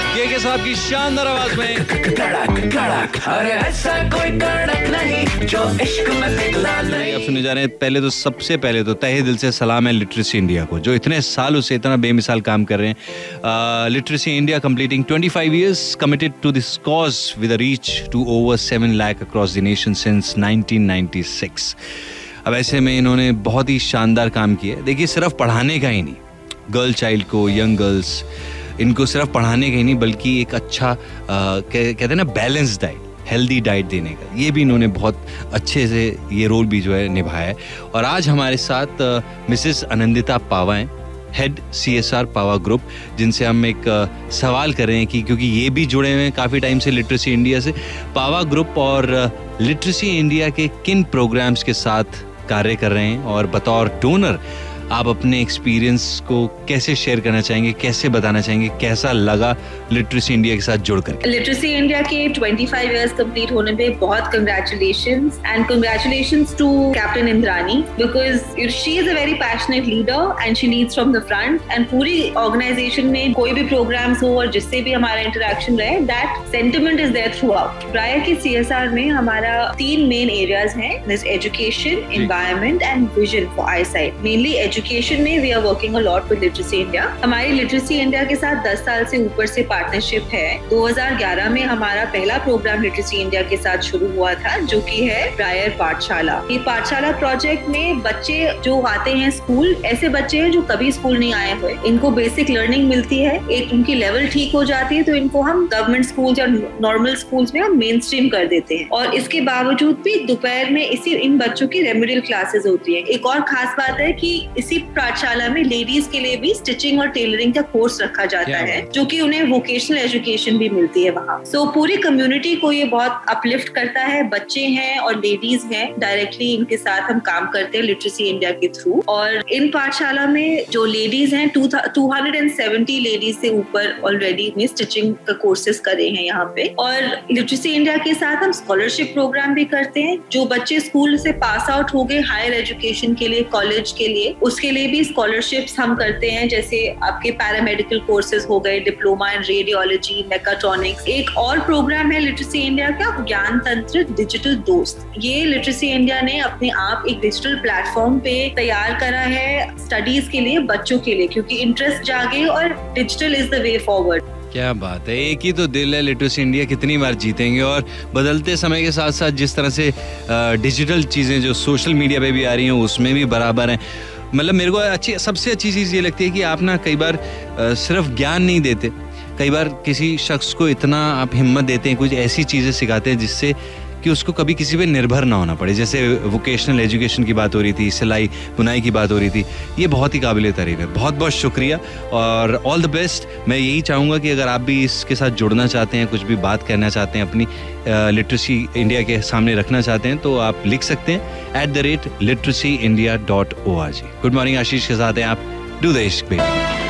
के साहब की शानदार आवाज में कड़क कड़क, अरे ऐसा कोई कड़क नहीं जो इश्क में पिघला नहीं। आप सुने जा रहे हैं। सबसे पहले तो तहे दिल से सलाम है लिटरेसी इंडिया को, जो इतने सालों से इतना बेमिसाल काम कर रहे हैं। Literacy India completing 25 years committed to this cause with a reach to over 7 lakh across the nation since 1996। अब ऐसे में इन्होंने बहुत ही शानदार काम किया है। देखिए, सिर्फ पढ़ाने का ही नहीं, गर्ल चाइल्ड को, यंग गर्ल्स, इनको सिर्फ पढ़ाने का ही नहीं बल्कि एक अच्छा कहते हैं ना बैलेंस डाइट, हेल्दी डाइट देने का, ये भी इन्होंने बहुत अच्छे से ये रोल भी जो है निभाया है। और आज हमारे साथ मिसेस आनंदिता पावा हैं, हेड CSR पावा ग्रुप, जिनसे हम एक सवाल कर रहे हैं कि क्योंकि ये भी जुड़े हुए हैं काफ़ी टाइम से लिटरेसी इंडिया से, पावा ग्रुप और लिटरेसी इंडिया के किन प्रोग्राम्स के साथ कार्य कर रहे हैं और बतौर डोनर आप अपने एक्सपीरियंस को कैसे शेयर करना चाहेंगे, कैसे बताना चाहेंगे, कैसा लगा लिटरेसी इंडिया के साथ जुड़कर? लिटरेसी इंडिया के 25 years कंप्लीट होने पे बहुत congratulations and congratulations to captain Indrani, because she is a very passionate leader and she leads from the front. And पूरी ऑर्गेनाइजेशन में कोई भी प्रोग्राम्स हो और जिससे भी हमारा इंटरेक्शन रहे, that sentiment is there throughout. ब्रायर की CSR में हमारा 3 मेन एरियाज हैं, education, environment and vision for eyesight. Mainly education में we are working a lot with literacy India. हमारी लिटरेसी इंडिया के साथ 10 साल से ऊपर से पार्टनरशिप है। 2011 में हमारा पहला प्रोग्राम लिटरेसी इंडिया के साथ शुरू हुआ था, जो कि है ब्रायर पाठशाला। ये पाठशाला प्रोजेक्ट में बच्चे जो आते हैं स्कूल, ऐसे बच्चे हैं जो कभी स्कूल नहीं आए हुए, इनको बेसिक लर्निंग मिलती है, एक उनकी लेवल ठीक हो जाती है, तो इनको हम गवर्नमेंट स्कूल या नॉर्मल स्कूल्स में हम मेन स्ट्रीम कर देते हैं। और इसके बावजूद भी दोपहर में इन बच्चों की रेमेडियल क्लासेस होती है। एक और खास बात है कि इसी पाठशाला में लेडीज के लिए भी स्टिचिंग और टेलरिंग का कोर्स रखा जाता है, जो कि उन्हें वोकेशनल एजुकेशन भी मिलती है वहाँ। सो पूरी कम्युनिटी को ये बहुत अपलिफ्ट करता है। बच्चे हैं और लेडीज हैं, डायरेक्टली इनके साथ हम काम करते हैं लिटरेसी इंडिया के थ्रू। और इन पाठशाला में जो लेडीज हैं, 270 लेडीज से ऊपर ऑलरेडी में स्टिचिंग का कोर्सेज करे हैं यहाँ पे। और लिटरेसी इंडिया के साथ हम स्कॉलरशिप प्रोग्राम भी करते हैं। जो बच्चे स्कूल से पास आउट हो गए हायर एजुकेशन के लिए, कॉलेज के लिए, उसके लिए भी स्कॉलरशिप्स हम करते हैं। जैसे आपके पैरामेडिकल कोर्सेज हो गए, डिप्लोमा इन रेडियोलॉजी, मेकाट्रॉनिक्स। एक और प्रोग्राम है लिटरेसी इंडिया का, ज्ञान तंत्र डिजिटल दोस्त। ये लिटरेसी इंडिया ने अपने आप एक डिजिटल प्लेटफॉर्म पे तैयार करा है स्टडीज के लिए, बच्चों के लिए, क्योंकि इंटरेस्ट जागे और digital is the way forward. क्या बात है, एक ही तो दिल है लिटरेसी इंडिया, कितनी बार जीतेंगे। और बदलते समय के साथ साथ जिस तरह से डिजिटल चीज़ें जो सोशल मीडिया पे भी आ रही हैं, उसमें भी बराबर हैं। मतलब मेरे को सबसे अच्छी चीज़ ये लगती है कि आप ना कई बार सिर्फ ज्ञान नहीं देते, कई बार किसी शख्स को इतना आप हिम्मत देते हैं, कुछ ऐसी चीज़ें सिखाते हैं जिससे कि उसको कभी किसी पे निर्भर ना होना पड़े। जैसे वोकेशनल एजुकेशन की बात हो रही थी, सिलाई बुनाई की बात हो रही थी, ये बहुत ही काबिल तारीफ है। बहुत बहुत शुक्रिया और ऑल द बेस्ट। मैं यही चाहूँगा कि अगर आप भी इसके साथ जुड़ना चाहते हैं, कुछ भी बात करना चाहते हैं, अपनी लिटरेसी इंडिया के सामने रखना चाहते हैं, तो आप लिख सकते हैं @literacyindia.org। गुड मॉर्निंग आशीष के साथ हैं आप, डू द इश्क बेबी।